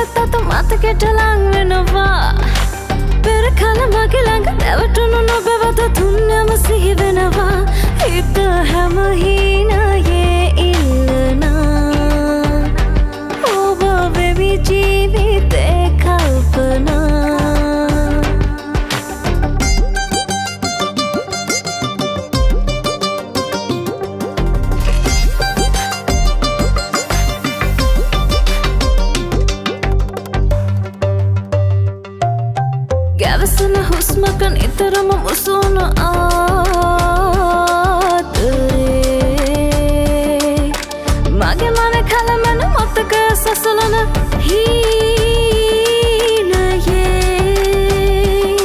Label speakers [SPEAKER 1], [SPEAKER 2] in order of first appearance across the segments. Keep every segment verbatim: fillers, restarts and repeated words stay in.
[SPEAKER 1] පෙරතත මතකෙට ලං වෙනවා පෙර කල මගේ ළඟ දැවටුණු නොබවත තුන්නම සිහි වෙනවා හිත හැම හීනයේ ඉල්ලනා ඔබ වෙවි ජීවිතේ කල්පනා ගැවසන හුස්මක නිතරම මුසුන ආදරේ මගේ මන කලමන මතක සසලන හීනයේ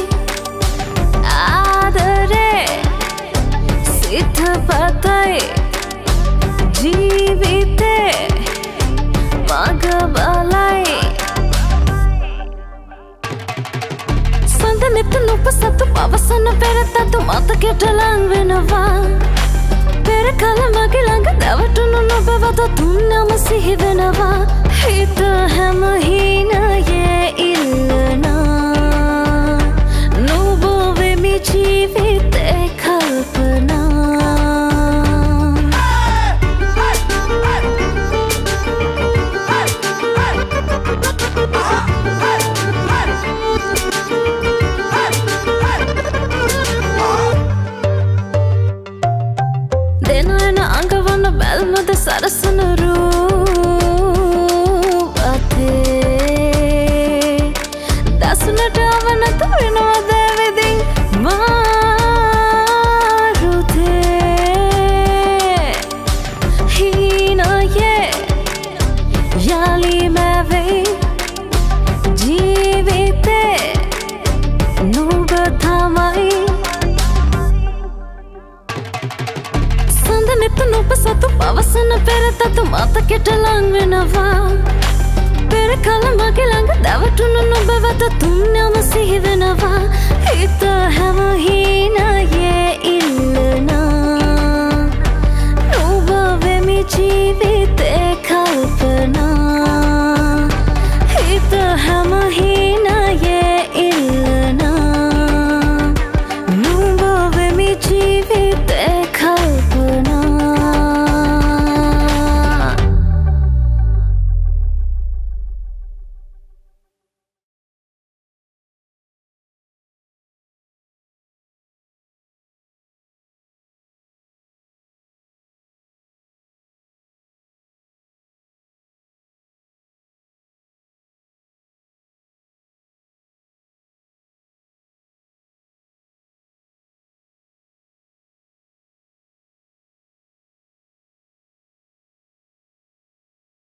[SPEAKER 1] ආදරේ සිත පතයි ජීවිතේ මග බලයි නිත නොපසතු පවසන පෙරතතු මතකෙට ලං වෙනවා පෙර කල මගේ ළඟ දැවටුණු නොබවත තුන්නම සිහි වෙනවා හිත හැම හීනයේ ඉල්ලනා නුඹ වෙමි ජීවිතේ කල්පනා බැල්මද සරසන රූපතේ දසුනට අවනත වෙනවද වෙදින් මාරුතේ හීනයේ යාලි මැවෙයි ජීවිතේ නුඹ තමයි නිත නොපසතු පවසන පෙරතතු මතකෙට ලං වෙනවා පෙර කල මගේ ළඟ දැවටුණු නොබවත තුන්නම සිහි වෙනවා හිත හැම හීනයේ ඉන්න